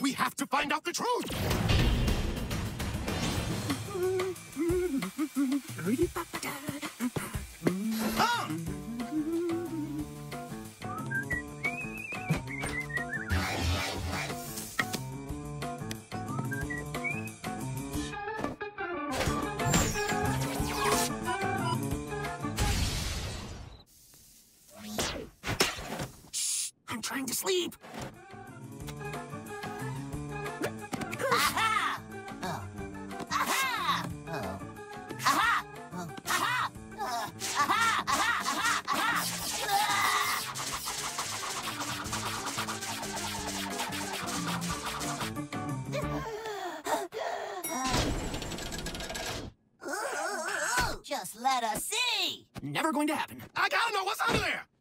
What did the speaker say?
We have to find out the truth! Shh! I'm trying to sleep. Aha! Oh. Aha! Oh. Aha! Oh. Aha! Aha! Aha! Aha! Just let us see. Never going to happen. I gotta know what's under there!